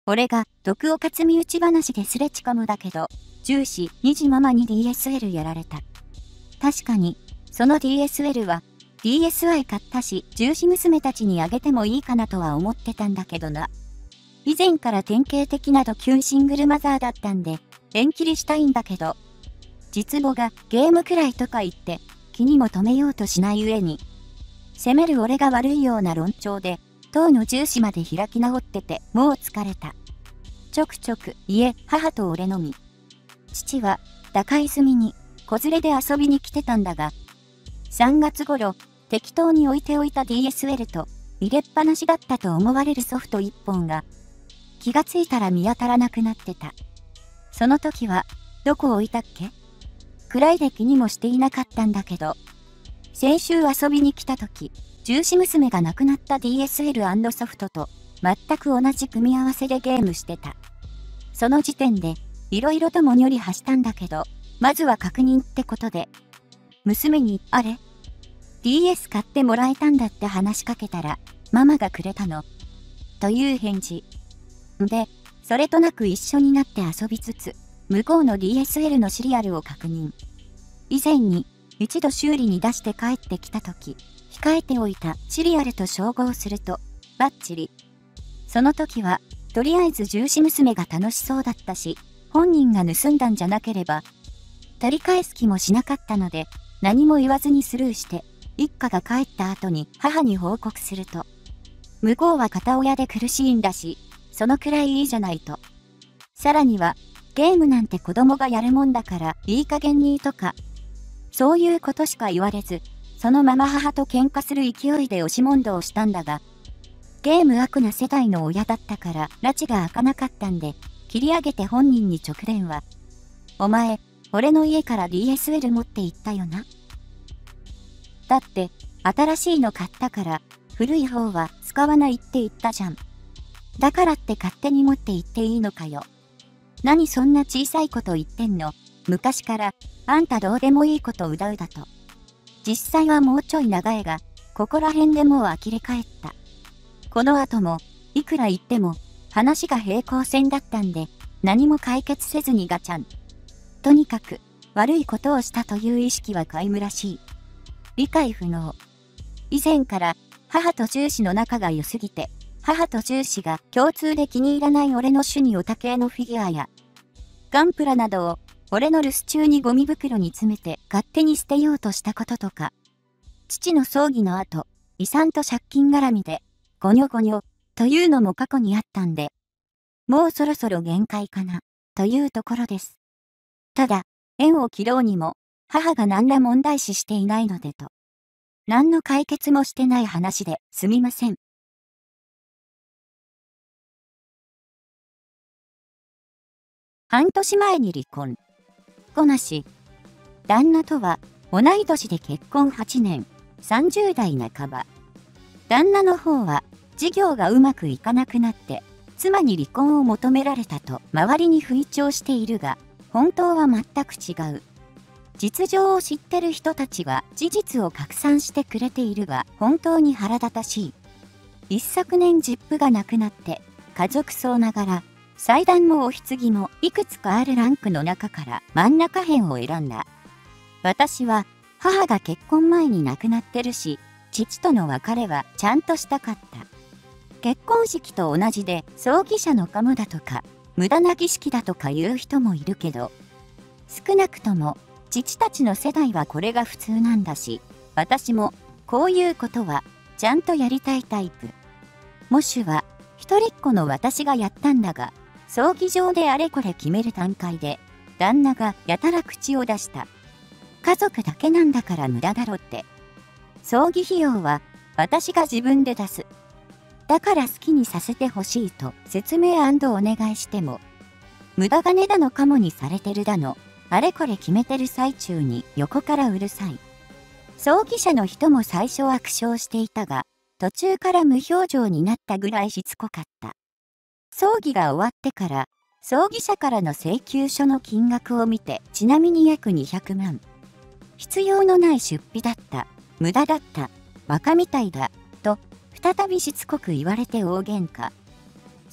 俺が毒を勝つ身内話ですれ違むだけど、重視2児ママに DSL やられた。確かに、その DSL は DSi 買ったし、重視娘たちにあげてもいいかなとは思ってたんだけどな。以前から典型的なドキュンシングルマザーだったんで、縁切りしたいんだけど、実母がゲームくらいとか言って気にも留めようとしない上に、責める俺が悪いような論調で、当の重視まで開き直っててもう疲れた。ちょくちょく家、母と俺のみ。父は打開済みに子連れで遊びに来てたんだが、3月頃適当に置いておいた DSL と入れっぱなしだったと思われるソフト1本が気がついたら見当たらなくなってた。その時はどこ置いたっけ？くらいで気にもしていなかったんだけど、先週遊びに来た時、重視娘が亡くなった DSL& ソフトと全く同じ組み合わせでゲームしてた。その時点でいろいろともにょりはしたんだけど、まずは確認ってことで、娘にあれ DS 買ってもらえたんだって話しかけたら、ママがくれたの。という返事。で、それとなく一緒になって遊びつつ、向こうの DSL のシリアルを確認。以前に一度修理に出して帰ってきた時、控えておいたシリアルと照合すると、バッチリ。その時は、とりあえず重視娘が楽しそうだったし、本人が盗んだんじゃなければ、取り返す気もしなかったので、何も言わずにスルーして、一家が帰った後に母に報告すると、向こうは片親で苦しいんだし、そのくらいいいじゃないと。さらには、ゲームなんて子供がやるもんだからいい加減にとか、そういうことしか言われず、そのまま母と喧嘩する勢いで押し問答をしたんだが、ゲーム悪な世代の親だったから拉致が開かなかったんで、切り上げて本人に直電話。お前、俺の家から DSL 持って行ったよな。だって、新しいの買ったから、古い方は使わないって言ったじゃん。だからって勝手に持って行っていいのかよ。何そんな小さいこと言ってんの。昔から、あんたどうでもいいことうだうだと。実際はもうちょい長いが、ここら辺でもう呆れ返った。この後も、いくら言っても、話が平行線だったんで、何も解決せずにガチャン。とにかく、悪いことをしたという意識は皆無らしい。理解不能。以前から、母と重視の仲が良すぎて、母と重視が共通で気に入らない俺の趣味オタ系のフィギュアや、ガンプラなどを、俺の留守中にゴミ袋に詰めて勝手に捨てようとしたこととか、父の葬儀の後、遺産と借金絡みで、ゴニョゴニョ、というのも過去にあったんで、もうそろそろ限界かな、というところです。ただ、縁を切ろうにも、母が何ら問題視していないのでと。何の解決もしてない話ですみません。半年前に離婚。子なし。旦那とは同い年で結婚8年、30代半ば。旦那の方は事業がうまくいかなくなって、妻に離婚を求められたと周りに吹聴しているが、本当は全く違う。実情を知ってる人たちは事実を拡散してくれているが、本当に腹立たしい。一昨年実父が亡くなって、家族葬ながら、祭壇もお棺もいくつかあるランクの中から真ん中辺を選んだ。私は母が結婚前に亡くなってるし、父との別れはちゃんとしたかった。結婚式と同じで葬儀社のカムだとか、無駄な儀式だとか言う人もいるけど、少なくとも父たちの世代はこれが普通なんだし、私もこういうことはちゃんとやりたいタイプ。もしは一人っ子の私がやったんだが、葬儀場であれこれ決める段階で、旦那がやたら口を出した。家族だけなんだから無駄だろって。葬儀費用は私が自分で出す。だから好きにさせてほしいと説明&お願いしても、無駄金だのかもにされてるだの、あれこれ決めてる最中に横からうるさい。葬儀社の人も最初は苦笑していたが、途中から無表情になったぐらいしつこかった。葬儀が終わってから、葬儀社からの請求書の金額を見て、ちなみに約200万。必要のない出費だった、無駄だった、バカみたいだ、と、再びしつこく言われて大喧嘩。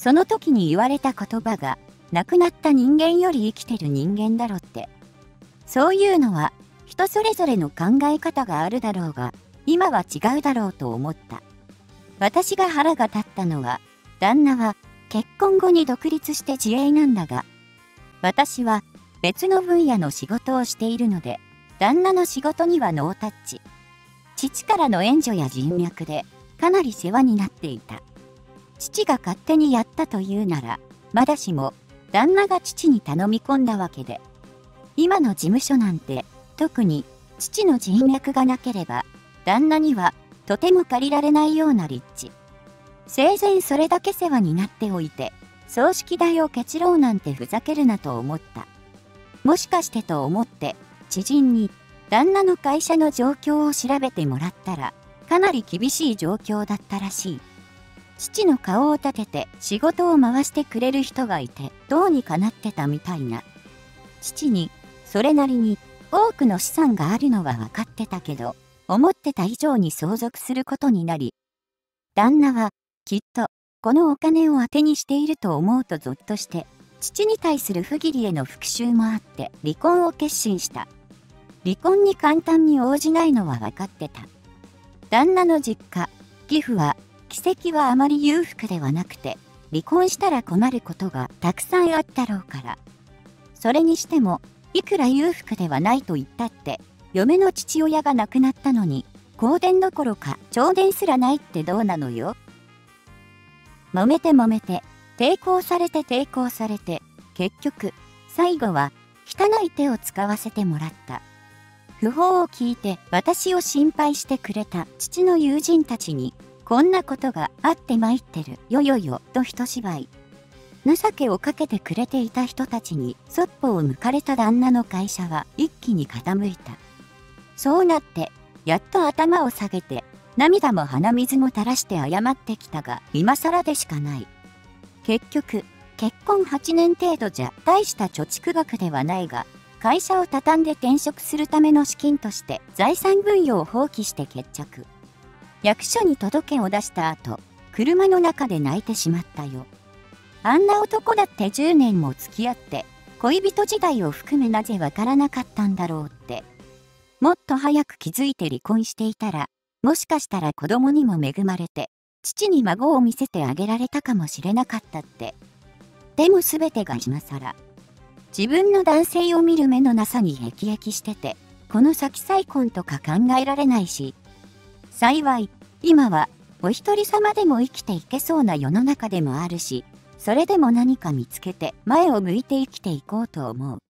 その時に言われた言葉が、亡くなった人間より生きてる人間だろって。そういうのは人それぞれの考え方があるだろうが、今は違うだろうと思った。私が腹が立ったのは、旦那は結婚後に独立して自営なんだが、私は別の分野の仕事をしているので、旦那の仕事にはノータッチ。父からの援助や人脈でかなり世話になっていた。父が勝手にやったというなら、まだしも旦那が父に頼み込んだわけで、今の事務所なんて特に父の人脈がなければ、旦那にはとても借りられないような立地。生前それだけ世話になっておいて、葬式代をケチろうなんてふざけるなと思った。もしかしてと思って、知人に旦那の会社の状況を調べてもらったら、かなり厳しい状況だったらしい。父の顔を立てて仕事を回してくれる人がいて、どうにかなってたみたいな。父に、それなりに多くの資産があるのは分かってたけど、思ってた以上に相続することになり、旦那はきっとこのお金を当てにしていると思うとゾッとして、父に対する不義理への復讐もあって離婚を決心した。離婚に簡単に応じないのは分かってた。旦那の実家、義父は、軌跡はあまり裕福ではなくて、離婚したら困ることがたくさんあったろうから。それにしても、いくら裕福ではないと言ったって、嫁の父親が亡くなったのに、香典どころか弔電すらないってどうなのよ。揉めて揉めて、抵抗されて、結局、最後は、汚い手を使わせてもらった。訃報を聞いて私を心配してくれた父の友人たちに、こんなことがあって参ってるよよよと一芝居。情けをかけてくれていた人たちにそっぽを向かれた旦那の会社は一気に傾いた。そうなって、やっと頭を下げて、涙も鼻水も垂らして謝ってきたが、今更でしかない。結局、結婚8年程度じゃ大した貯蓄額ではないが、会社を畳んで転職するための資金として財産分与を放棄して決着。役所に届けを出した後、車の中で泣いてしまったよ。あんな男だって10年も付き合って、恋人時代を含めなぜわからなかったんだろうって。もっと早く気づいて離婚していたら、もしかしたら子供にも恵まれて、父に孫を見せてあげられたかもしれなかったって。でも全てが今更。自分の男性を見る目のなさに辟易してて、この先再婚とか考えられないし、幸い、今はお一人様でも生きていけそうな世の中でもあるし、それでも何か見つけて前を向いて生きていこうと思う。